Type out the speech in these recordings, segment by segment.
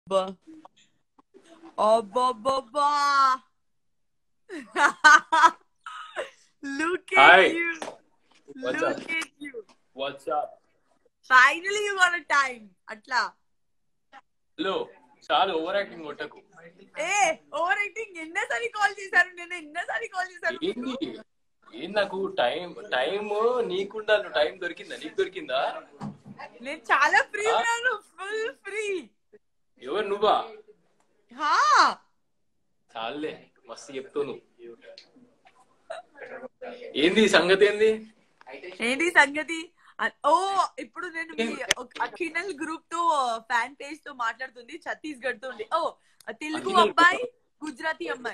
Ba. Ba. Look at Hi. you. What's Look up? at you. What's up? Finally you got a time. Atla. Hello చాలు over acting కొట్టకు. Over acting ఎన్నోసారి call చేశారు, నేను ఎన్నోసారి call చేశారు. ఏంది ఏం నాకు టైం నీకుండాలి. టైం దొరికిందా? నీకు దొరికిందా? నేను చాలా ఫ్రీ ఉన్నాను, ఫుల్ ఫ్రీ. ఎవరు నువ్వా? హా చాలే మస్తు చెప్తావు నువ్వు. ఏంది సంగతి? ఏంటి సంగతి? ఓ ఇప్పుడు నేను మీ అఖినల్ గ్రూప్ తో ఫ్యాన్ పేజ్ తో మాట్లాడుతుంది, ఛత్తీస్గఢ్ తో ఉంది. ఓ తెలుగు అబ్బాయి, గుజరాతీ అమ్మాయి.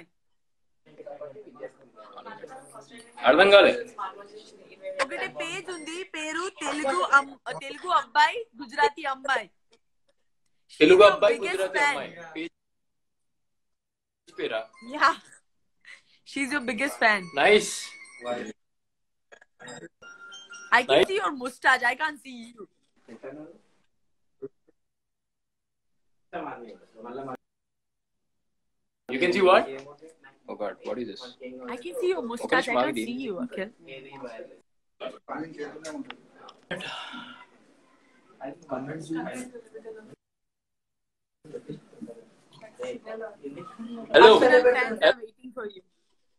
అర్థం కాలే. ఒకటే పేజ్ ఉంది, పేరు తెలుగు అబ్బాయి, గుజరాతీ అమ్మాయి. తెలుగు అబ్బాయి గుజరాతీ అమ్మాయి పేరా? Yeah, she your biggest fan. Nice. I can see your mustache. I can't see you. You can see what? Oh God, what is this? I can see your mustache. I can't see you, Akhil. Hello. Fans are waiting for you.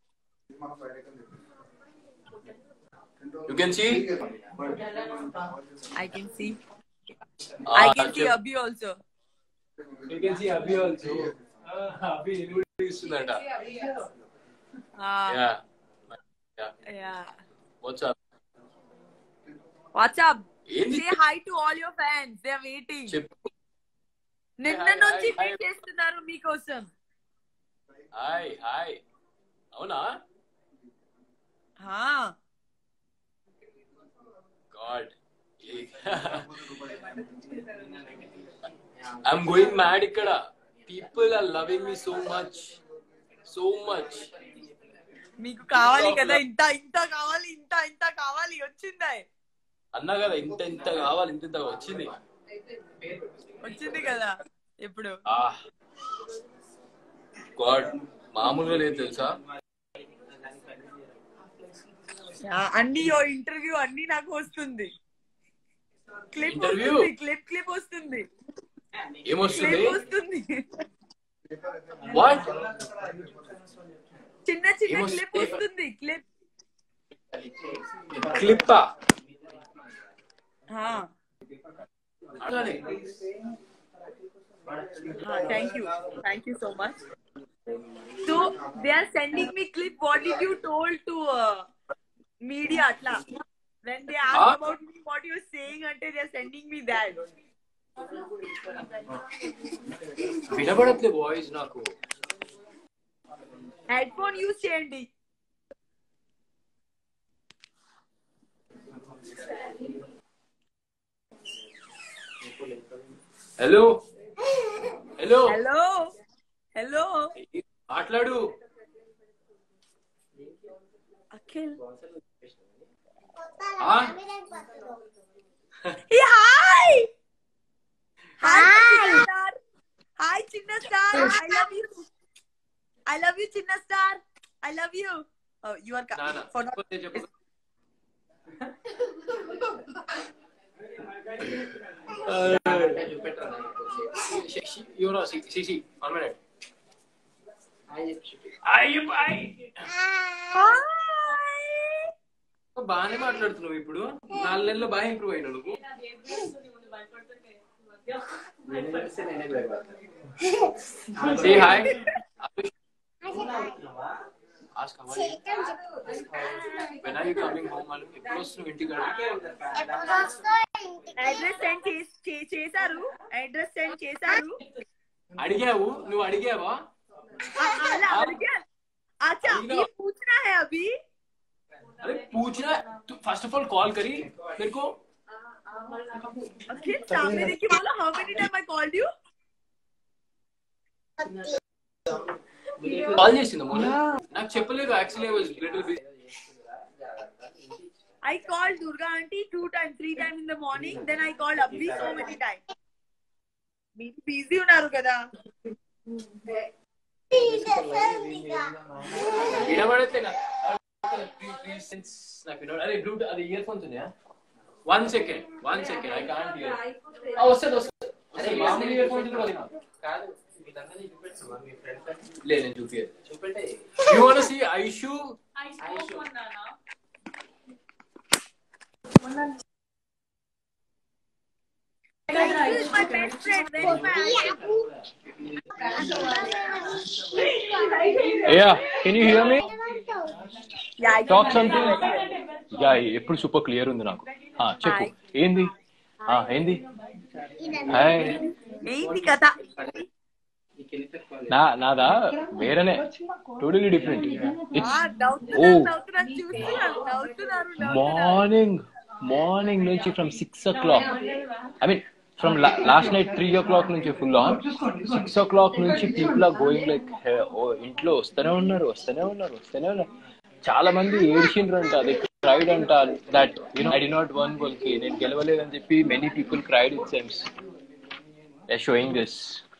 You can see? I can see. I can see Abhi also. You can see Abhi also. Abhi ఇస్తుందంట. Yeah. What's up? What's up? Say hi to all your fans. They are waiting. నిన్న నుంచి wait చేస్తున్నారు మీకోసం. Hi hi. అవునా? God. I'm going mad ikkada. People are loving me so much. So much. మీకు కావాలి కదా, ఇంత కావాలి వచ్చిందా? అన్నా కదా ఇంత కావాలి, ఇంత వచ్చింది కదా ఇప్పుడు. గాడ్, మామూలుగా లేదు తెలుసా. అన్ని ఇంటర్వ్యూ అన్ని నాకు వస్తుంది. క్లిప్ వస్తుంది. ఏమొస్తుంది? వాట్? చిన్న క్లిప్ వస్తుంది. క్లిప్పా? Thank you so much. So they are sending me clip. What did you told to media atla? When they ask about me, what you're saying, ante they are sending me that. వినబడట్లే voice నాకు. Headphone use చేయండి. Hello మాట్లాడు. Akhil. Hi Chinna Star. I love you Chinna Star. I love you. Oh, you are for not. You know, see, 1 minute. బాగానే మాట్లాడుతున్నావు ఇప్పుడు. 4 నెలల్లో బాగా improve అయినా నువ్వు. Say hi. Ask how are you? When are you coming home? ఎప్పుడు వస్తున్నావు ఇంటికి? అడ్రస్ సెండ్ చేశారు. అడిగావు? నువ్వు అడిగావా? अच्छा, ये पूछना है अभी. अरे पूछना, फर्स्ट ऑफ ऑल कॉल करी मेरे को. अखिल सामने देखिए बोलो, how many time I called you? కాల్ చేసిందా మొన్న? నాకు చెప్పలేదు actually. I was little busy. I called Durga aunty 2 times, 3 times in the morning. Then I called Abhi so many times. మీరు బిజీ ఉన్నారు కదా. వినబడితే అరే బ్లూటూత్ అది ఇయర్ ఫోన్స్ ఉన్నాయా? 1 సెకండ్ ఐ కాంట్ హియర్. వస్తుంది మామూలు ఇయర్ ఫోన్స్ కాదు. లేదు నేను చూపియదు. You want to see Aishu? My best friend. Yeah, can you hear me? Yeah, Talk something. Yeah, ఎప్పుడు సూపర్ క్లియర్ ఉంది నాకు. చెప్పు ఏంది? ఏంది? హాయ్. ఏంది కథ? నాదా వేరేనే, టోటలీ డిఫరెంట్. మార్నింగ్ నుంచి from 6 o'clock, I mean from last night 3 o'clock నుంచి ఫుల్ ఆన్. 6 o'clock నుంచి పీపుల్ ఆర్ గోయింగ్ లైక్ ఇంట్లో వస్తూనే ఉన్నారు. చాలా మంది ఏడ్చిండ్రంట, అది క్రైడ్ అంట, that I'd not won బోల్కి, నేను గెలవలేదని చెప్పి many people cried it seems. They are showing this.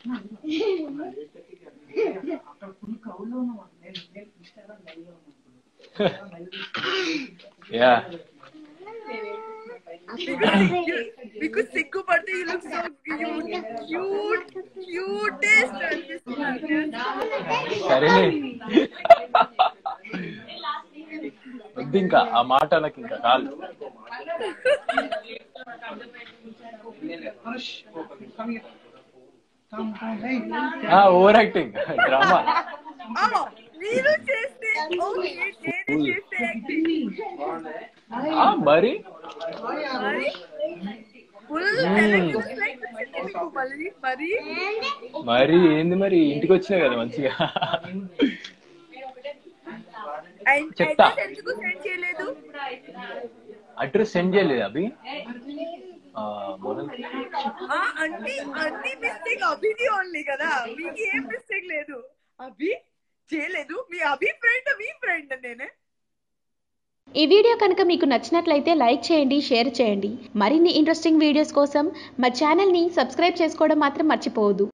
Yeah. Because Sikku Patti, you look so cutest. సరేలే వద్దు ఇంకా ఆ మాట నాకు ఇంకా కాదు. ఓవర్ యాక్టింగ్ డ్రామా మీరు చేస్తే మరి మరి ఏంది మరి ఇంటికి వచ్చినా కదా మంచిగా. చెప్తా. అడ్రస్ సెండ్ చేయలేదు అభి. అన్ని మిస్టేక్ అభిది ఓన్లీ కదా, మీకు ఏం మిస్టేక్ లేదు. అభి చేయలేదు, మీ ఫ్రెండ్ నేనే. ఈ వీడియో కనుక మీకు నచ్చినట్లయితే లైక్ చేయండి, షేర్ చేయండి. మరిన్ని ఇంట్రెస్టింగ్ వీడియోస్ కోసం మా ఛానల్ని సబ్స్క్రైబ్ చేసుకోవడం మాత్రం మర్చిపోవద్దు.